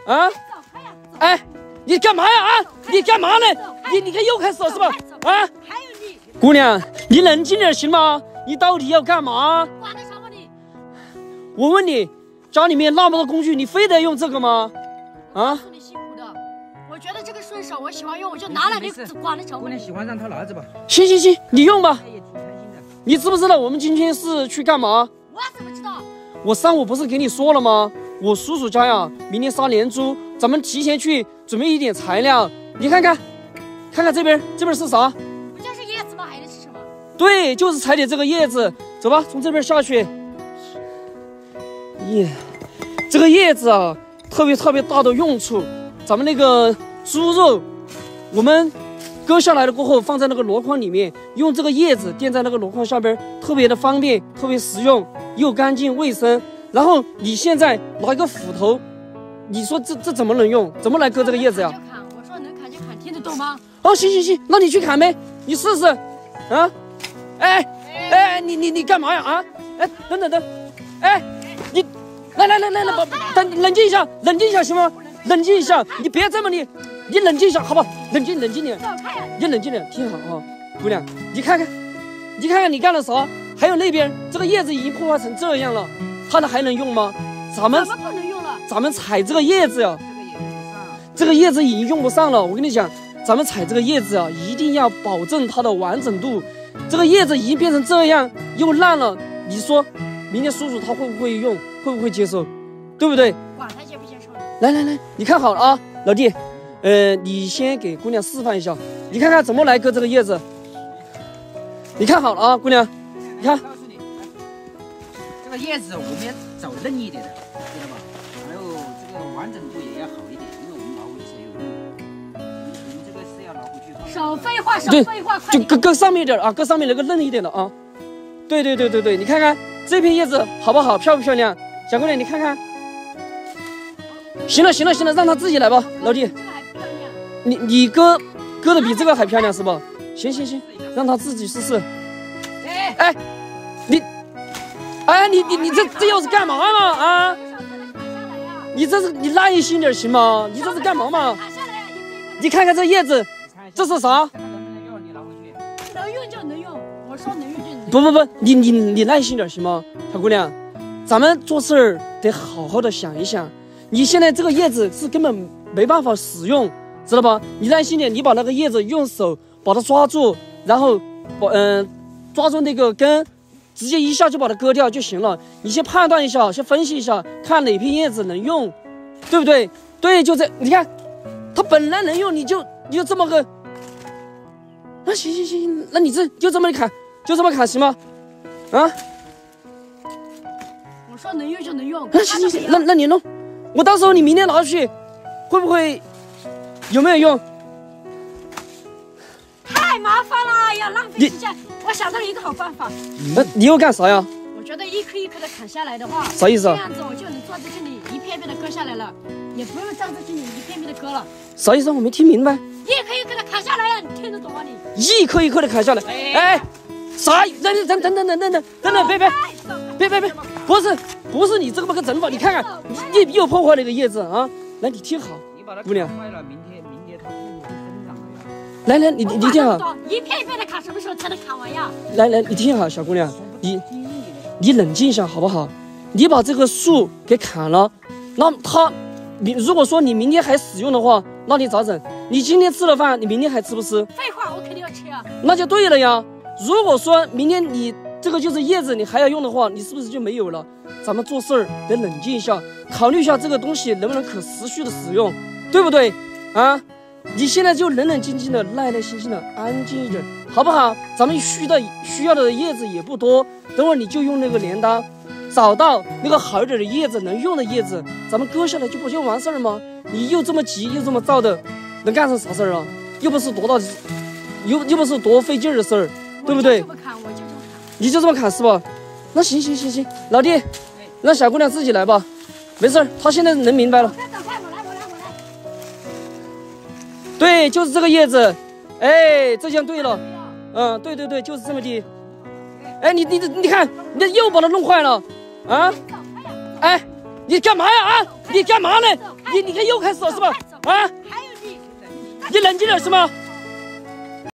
啊？哎，你干嘛呀？啊，你干嘛呢？你看又开始了是吧？啊？还有你，姑娘，你冷静点行吗？你到底要干嘛？管得着吗你？我问你，家里面那么多工具，你非得用这个吗？啊？你辛苦的，我觉得这个顺手，我喜欢用，我就拿来，你管得着吗？姑娘喜欢让他拿着吧。行，你用吧。你知不知道我们今天是去干嘛？我怎么知道？我上午不是给你说了吗？我叔叔家呀，明天杀年猪，咱们提前去准备一点材料。你看看这边是啥？不就是叶子吗？还能是什么？对，就是采点这个叶子。走吧，从这边下去。这个叶子啊，特别大的用处。咱们那个猪肉，我们割下来了过后，放在那个箩筐里面，用这个叶子垫在那个箩筐下边，特别的方便，特别实用，又干净卫生。然后你现在拿一个斧头，你说这怎么能用？怎么来割这个叶子呀？我说能砍就砍，听得懂吗？哦，行，那你去砍呗，你试试。啊，哎，你干嘛呀？啊，哎，等，哎，你来，冷静一下行吗？冷静一下，你别这么你冷静一下，好不好？冷静点，你冷静点，听好啊，姑娘，你看看你干了啥？还有那边这个叶子已经破坏成这样了。它还能用吗？咱们怎么不能用了？咱们采这个叶子呀，这个叶子已经用不上了。我跟你讲，咱们采这个叶子啊，一定要保证它的完整度。这个叶子已经变成这样，又烂了，你说明天叔叔他会不会用？会不会接受？对不对？管他接不接受。来，你看好了啊，老弟，你先给姑娘示范一下，你看看怎么来割这个叶子。你看好了啊，姑娘，你看。叶子我们要找嫩一点的，知道吧？还有这个完整度也要好一点，因为我们拿回去才有用。我们这个是要拿回去。少废话，就搁上面一点啊，搁上面那个嫩一点的啊。对，你看看这片叶子好不好，漂不漂亮？小姑娘，你看看。行了，让她自己来吧，老弟。这个还漂亮。你割的比这个还漂亮是吧？行，让她自己试试。哎，你这又是干嘛嘛啊？你这是你耐心点行吗？你这是干嘛嘛？你看看这叶子，这是啥？能用就能用，我说能用就能用。不，你耐心点行吗，小姑娘？咱们做事儿得好好的想一想。你现在这个叶子是根本没办法使用，知道吧？你耐心点，你把那个叶子用手把它抓住，然后抓住那个根。直接一下就把它割掉就行了。你先判断一下，先分析一下，看哪片叶子能用，对不对？对，就这。你看，它本来能用，你就这么个。那行，那你就这么砍行吗？啊？我说能用就能用。那行，那你弄。我到时候你明天拿去，会不会有没有用？太麻烦了，要浪费时间。我想到了一个好办法。你又干啥呀？我觉得一颗一颗的砍下来的话，啥意思啊？这样子我就能坐在这里一片片的割下来了，也不用站在这里一片片的割了。啥意思？我没听明白。一颗一颗的砍下来了，你听得懂吗？你一颗一颗的砍下来。哎，啥？等，别，不是你这么个整法。你看看，你又破坏了一个叶子啊！来，你听好，姑娘。来，你听好，一片一片的砍，什么时候才能砍完呀？来，你听好，小姑娘，你冷静一下好不好？你把这个树给砍了，那你如果说你明天还使用的话，那你咋整？你今天吃了饭，你明天还吃不吃？废话，我肯定要吃啊。那就对了呀。如果说明天你这个就是叶子，你还要用的话，你是不是就没有了？咱们做事儿得冷静一下，考虑一下这个东西能不能可持续的使用，对不对？啊？你现在就冷静静的、耐心的、安静一点，好不好？咱们需要的叶子也不多，等会儿你就用那个镰刀，找到那个好一点的叶子，能用的叶子，咱们割下来就完事儿吗？你又这么急又这么躁的，能干成啥事儿啊？又不是多费劲儿的事儿，对不对？我就这么砍，你就这么砍是吧？那行，老弟，让小姑娘自己来吧，没事儿，她现在能明白了。对，就是这个叶子，哎，这样对了，对，就是这么的。哎，你看，你又把它弄坏了，啊？哎，你干嘛呀？啊？你干嘛呢？ 你看又开始了是吧？啊， 还有你， 你冷静点是吗？